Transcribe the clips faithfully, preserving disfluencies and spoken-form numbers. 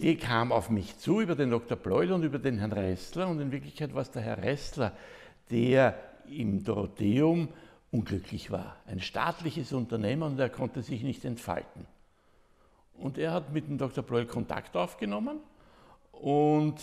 Idee kam auf mich zu über den Doktor Pleul und über den Herrn Ressler, und in Wirklichkeit war es der Herr Ressler, der im Dorotheum unglücklich war. Ein staatliches Unternehmen, und er konnte sich nicht entfalten. Und er hat mit dem Doktor Pleul Kontakt aufgenommen, und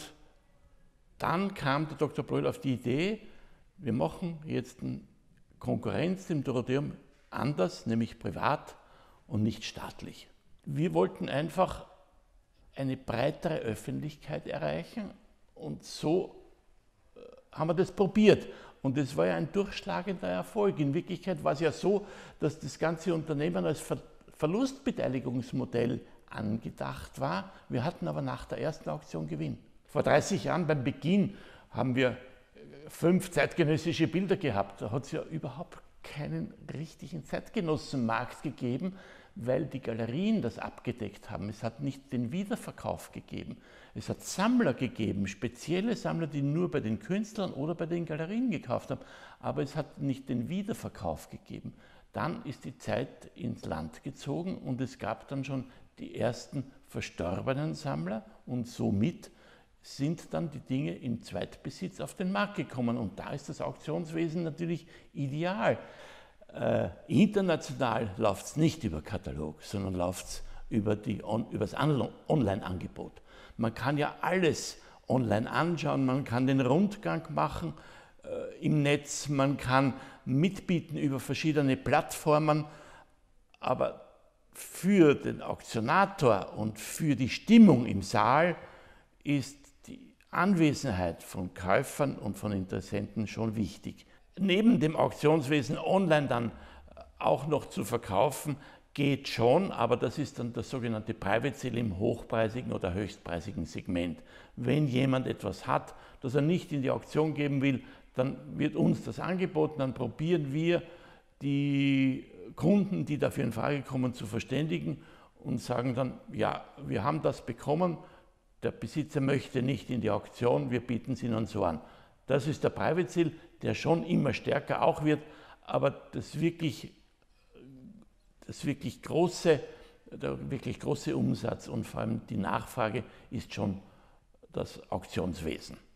dann kam der Doktor Pleul auf die Idee, wir machen jetzt eine Konkurrenz im Dorotheum anders, nämlich privat und nicht staatlich. Wir wollten einfach eine breitere Öffentlichkeit erreichen, und so haben wir das probiert. Und es war ja ein durchschlagender Erfolg. In Wirklichkeit war es ja so, dass das ganze Unternehmen als Ver Verlustbeteiligungsmodell angedacht war. Wir hatten aber nach der ersten Auktion Gewinn. Vor dreißig Jahren beim Beginn haben wir fünf zeitgenössische Bilder gehabt. Da hat es ja überhaupt keinen richtigen Zeitgenossenmarkt gegeben, weil die Galerien das abgedeckt haben. Es hat nicht den Wiederverkauf gegeben. Es hat Sammler gegeben, spezielle Sammler, die nur bei den Künstlern oder bei den Galerien gekauft haben, aber es hat nicht den Wiederverkauf gegeben. Dann ist die Zeit ins Land gezogen, und es gab dann schon die ersten verstorbenen Sammler, und somit sind dann die Dinge im Zweitbesitz auf den Markt gekommen, und da ist das Auktionswesen natürlich ideal. Äh, international läuft es nicht über Katalog, sondern läuft es über, die, on, über das Online-Angebot. Man kann ja alles online anschauen, man kann den Rundgang machen äh, im Netz, man kann mitbieten über verschiedene Plattformen, aber für den Auktionator und für die Stimmung im Saal ist die Anwesenheit von Käufern und von Interessenten schon wichtig. Neben dem Auktionswesen online dann auch noch zu verkaufen, geht schon, aber das ist dann das sogenannte Private Sale im hochpreisigen oder höchstpreisigen Segment. Wenn jemand etwas hat, das er nicht in die Auktion geben will, dann wird uns das angeboten, dann probieren wir, die Kunden, die dafür in Frage kommen, zu verständigen und sagen dann, ja, wir haben das bekommen, der Besitzer möchte nicht in die Auktion, wir bieten es Ihnen so an. Das ist der Private Sale, der schon immer stärker auch wird, aber das wirklich, das wirklich große, der wirklich große Umsatz und vor allem die Nachfrage ist schon das Auktionswesen.